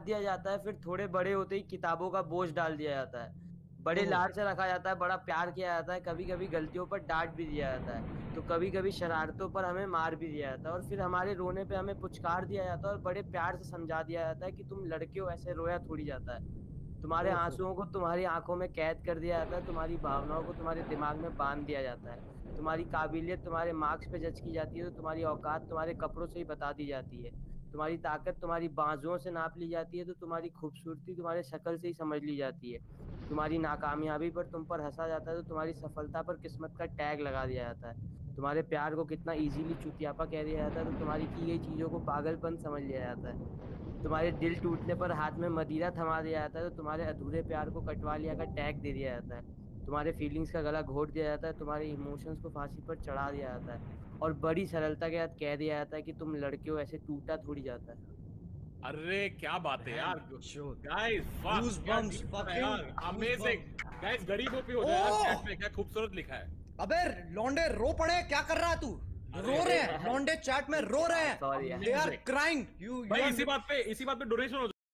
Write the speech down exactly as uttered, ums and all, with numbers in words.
दिया जाता है, फिर थोड़े बड़े होते ही किताबों का बोझ डाल दिया जाता है, बड़े ओह! लाड से रखा जाता है, बड़ा प्यार किया जाता है, कभी-कभी गलतियों पर डाँट भी दिया जाता है, तो कभी-कभी शरारतों पर हमें मार भी दिया जाता है और फिर हमारे रोने पे हमें पुचकार दिया जाता है और बड़े प्यार से समझा दिया जाता है कि तुम लड़के हो, ऐसे रोया थोड़ी जाता है। तुम्हारे ओहो! आँसुओं को तुम्हारी आँखों में कैद कर दिया जाता है, तुम्हारी भावनाओं को तुम्हारे दिमाग में बाँध दिया जाता है। तुम्हारी काबिलियत तुम्हारे मार्क्स पे जज की जाती है, तो तुम्हारी औकात तुम्हारे कपड़ों से ही बता दी जाती है। तुम्हारी ताकत तुम्हारी बाजुओं से नाप ली जाती है, तो तुम्हारी खूबसूरती तुम्हारे शक्ल से ही समझ ली जाती है। तुम्हारी नाकामयाबी पर तुम पर हँसा जाता है, तो तुम्हारी सफलता पर किस्मत का टैग लगा दिया जाता है। तुम्हारे प्यार को कितना ईज़िली चुतियापा कह दिया जाता है, तो तुम्हारी की गई चीज़ों को पागलपन समझ लिया जाता है। तुम्हारे दिल टूटने पर हाथ में मदिरा थमा दिया जाता है, तो तुम्हारे अधूरे प्यार को कटवा लिया का टैग दे दिया जाता है। तुम्हारे फीलिंग्स का गला घोट दिया जाता है, तुम्हारे इमोशंस को फांसी पर चढ़ा दिया जाता है और बड़ी सरलता के साथ कह दिया जाता है कि तुम लड़के हो, ऐसे टूटा थोड़ी जाता है। अरे क्या बात है यार, बहनचोद! गाइस वाह क्या गूज़बम्प्स, डिसीजन है फकिंग यार, अमेजिंग। गूज़बम्प्स। गाइस गरीबों पे हो जाए यार, ओह! चैट में क्या खूबसूरत लिखा है। अबे लौंडे रो पड़े, क्या कर रहा है तू? अरे रो रहे हैं लौंडे, चैट में रो रहे हैं। सॉरी यार। They are Amazing. Crying. You you भाई आर इसी बात पे इसी बात पे डोनेशन